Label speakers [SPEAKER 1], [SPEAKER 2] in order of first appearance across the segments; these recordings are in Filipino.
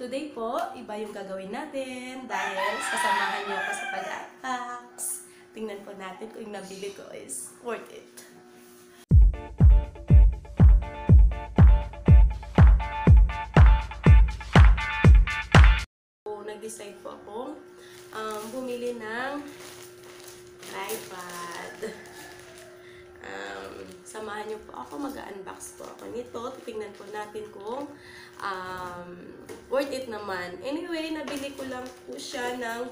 [SPEAKER 1] Today po, iba yung gagawin natin dahil sasamahan niyo ako sa pag-unbox. Tingnan po natin kung yung nabili ko is worth it. So, nag-decide po akong bumili ng iPad. Samahan niyo po ako, mag-unbox po ako nito. Tingnan po natin kung worth it naman. Anyway, nabili ko lang po siya ng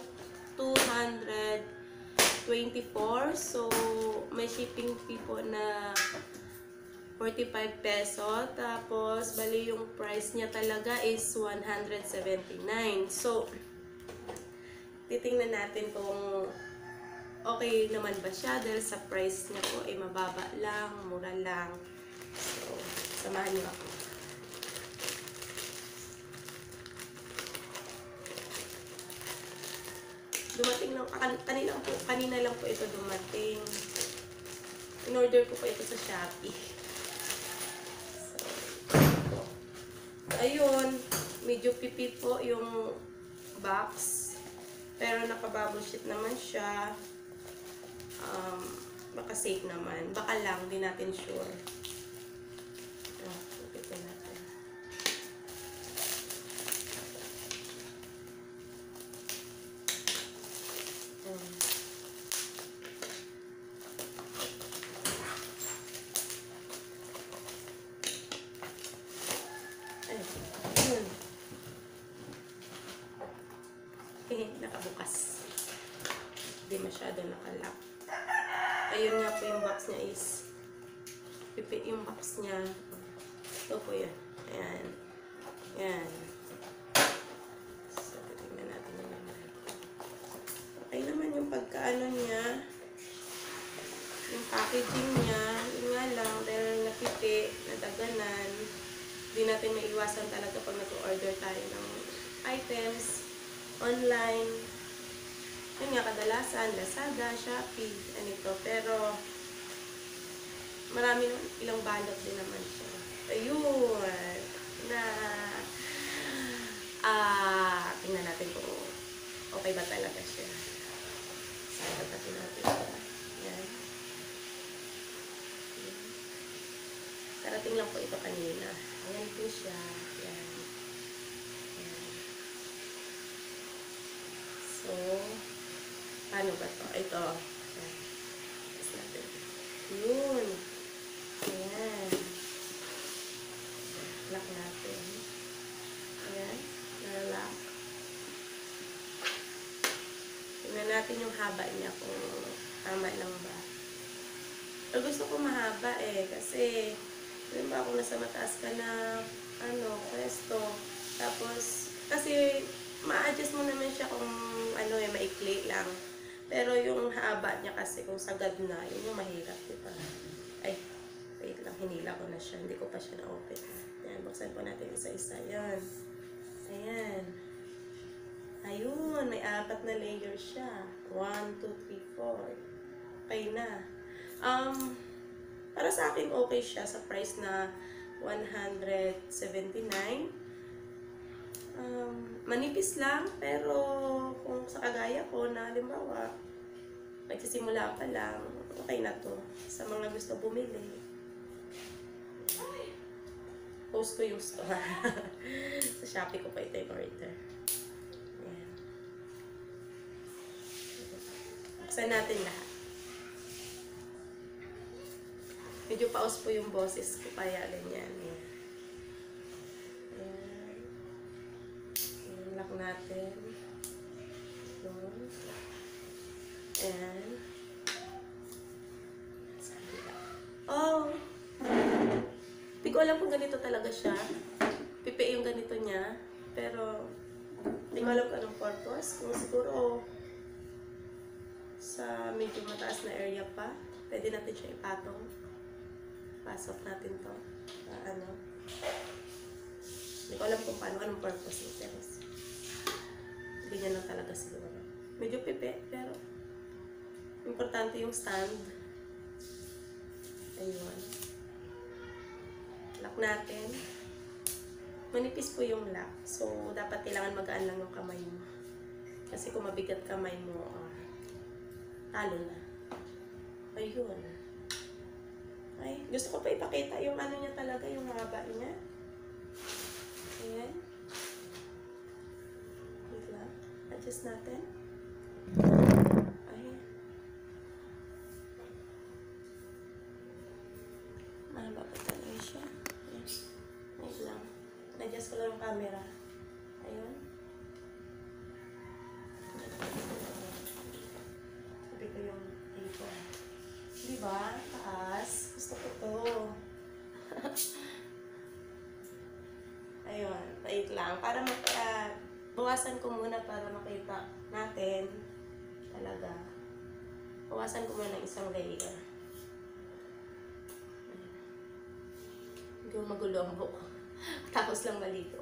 [SPEAKER 1] 224. So, may shipping fee po na 45 peso. Tapos, bali yung price niya talaga is 179. So, titingnan natin kung okay naman ba siya dahil sa price niya po ay mababa lang, mura lang. So, samahan niyo ako. Dumating lang, kanina lang po ito dumating. In-order ko po ito sa Shopee. So, ayun, medyo pipi po yung box. Pero naka-bubble sheet naman siya. Baka safe naman. Baka lang, di natin sure. Ito natin. Ayun. Nakabukas. Hindi masyado nakalock. Ayun nga po yung box niya is pipi yung box niya. Ito po yan. Ayan. Ayan. So, tingnan natin yung naman. Okay naman yung pagkaano niya. Yung packaging niya. Yun nga lang, dahil napipi, nadaganan. Hindi natin maiwasan talaga pag nag-order tayo ng items online. Yun nga, kadalasan, Lazada, Shopee, anito. Pero, marami ilang balot din naman siya. Ayun. Tingnan natin kung okay ba talaga siya. Sasagutin natin siya. Yan. Karating lang po ito kanina. Ayan po siya. Yan. Yan. So, paano ba to? Ito. Ayan. Tapos natin. Yun. Ayan. Lock natin. Ayan. Nalock. Tingnan natin yung haba niya kung tama lang ba. Pero gusto ko mahaba kasi yun ba kung nasa mataas ka na pwesto. Tapos, kasi ma-adjust mo naman siya kung maikli lang. Pero yung haba niya kasi kung sagad na, yun yung mahirap, diba? Ay, wait lang, hinila ko na siya. Hindi ko pa siya na-open. Ayan, buksan po natin isa-isa. Ayan. Ayan. Ayun, may 4 na layer siya. 1, 2, 3, 4. Okay na. Para sa akin, okay siya sa price na 179. Manipis lang, pero kung sa kagaya ko na halimbawa nagsisimula pa lang, okay na to sa mga gusto bumili. Post ko yung store. Sa Shopee ko pa ito yung order. Ayan. Buksan natin lahat. Medyo paus po yung boses ko kaya ganyan. Ayan. Lock natin. Yun. Ayan. Oh! Hindi ko alam kung ganito talaga siya. Pipi yung ganito niya. Pero, hindi ko alam kung anong purpose. Kung siguro, sa medyo mataas na area pa, pwede natin siya ipatong. Pasok natin to. Hindi ko alam kung paano, anong purpose ito. Ganyan lang talaga siguro. Medyo pipi, pero importante yung stand. Ayun. Lock natin. manipis po yung lock. So, dapat kailangan magaan lang yung kamay mo. Kasi kung mabigat kamay mo, talo na. Ayun. Ay, gusto ko pa ipakita yung ano niya talaga, yung haba niya. Ayan. Wait lang. Adjust natin. Ayan. Mahaba pa talaga siya. Ayan. Wait lang. Adjust ko lang yung camera. Ayun. Sabi ko yung ipon. Diba? Taas. Gusto ko to. Ayun. Wait lang. Para bawasan ko muna para makita natin. Talaga. Bawasan ko muna ng isang layer. Hindi ko magulo ang buko. Tapos lang maligo.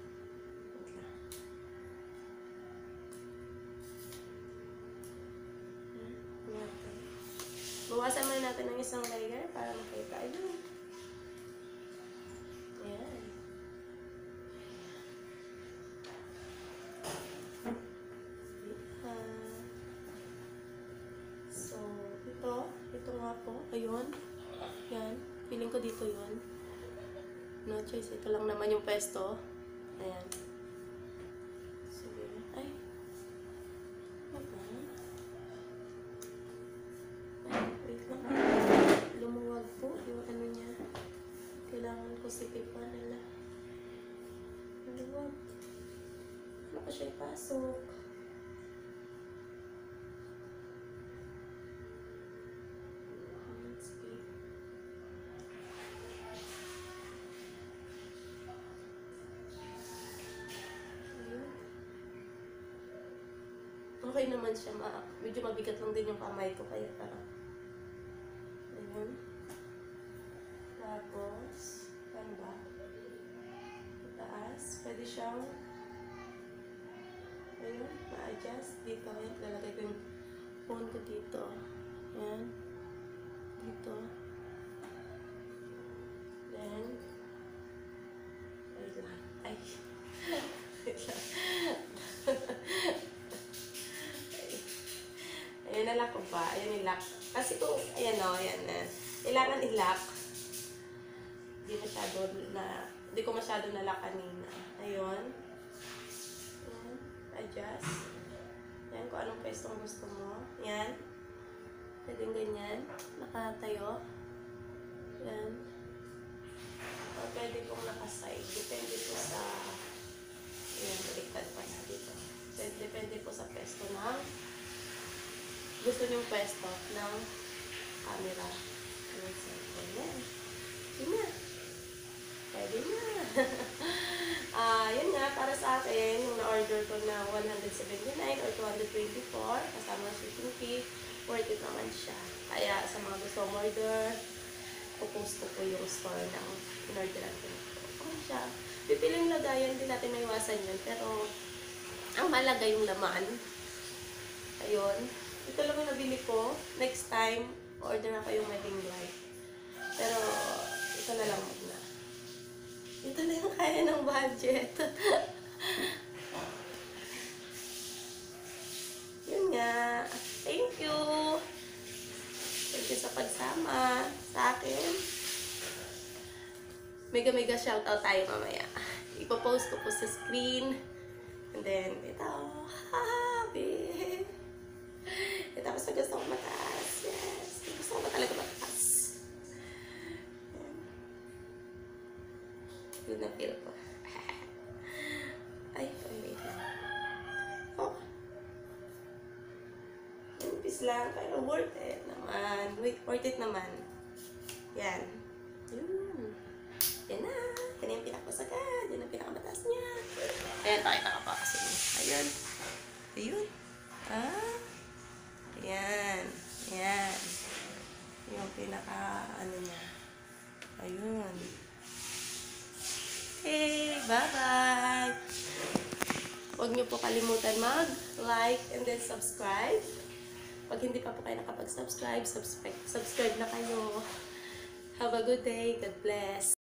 [SPEAKER 1] Bawasan muna natin ng isang layer para makita. Ayun. Ayan. So, ito nga po. Ayun. Yan. Feeling ko dito yun. No choice. Ito lang naman yung pwesto. Ayan. Sige. Ay. Wait lang. Lumuwag po yung ano niya. Kailangan ko sipipan nila. Lumuwag. Ano ko siya ipasok? Okay naman siya, medyo mabigat lang din yung kamay ko, kaya parang, ayun. Tapos, ano ba? Taas, pwede siyang, ayun, ma-adjust dito. Ayan, lalagay ko yung phone ko dito. Ayan, dito. Then, ayun lang. Ay, wait lang. Ayan, nalock ko pa. Ayan, i-lock. Kasi kung, ayan o, ayan na. Kailangan i-lock. Hindi ko masyado na-lock kanina. Ayun. Ayan. Adjust. Ayan, kung anong pwestong gusto mo. Ayan. Pwedeng ganyan. Nakatayo. Ayan. O pwede kong nakaside. Depende po sa, ayan, baliktad pa na dito. Depende po sa pwesto ng gusto niyong pwesto ng camera. Ayan, cellphone. Yan. Yun na. Pwede na. Yun nga, para sa akin, yung na-order ko na 179 or 224, kasama shipping fee, worth it naman siya. Kaya sa mga gusto order, pupost ko po yung store ng in-orderan ko. Okay siya. Pipiling lagayan, din natin maiwasan yun. Pero, ang malaga yung laman. Ayun. Ito lang yung nabili ko. Next time, order na kayong wedding light. Pero, ito na lang muna. Ito na yung kaya ng budget. Yun nga. Thank you. Thank you sa pagsama sa akin. Mega shoutout tayo mamaya. Ipopost ko po sa screen. And then, ito. Happy. Tapos na gusto ko mataas. Yes. Gusto ko ba talaga mataas? Yun na feel ko. Ay, wait lang. Oh. Impis lang. Pero worth it naman. Wait, worth it naman. Yan. Yun. Yan na. Yan yung pinakamasagad. Yan ang pinakamataas niya. Ayan, pakita ka pa kasi. Ayun. Ayun. Ayan. Ayan. Yung pinaka, ano niya. Ayun. Hey, bye-bye! Huwag niyo po kalimutan mag-like and then subscribe. Pag hindi pa po kayo nakapag-subscribe, subscribe na kayo. Have a good day. God bless.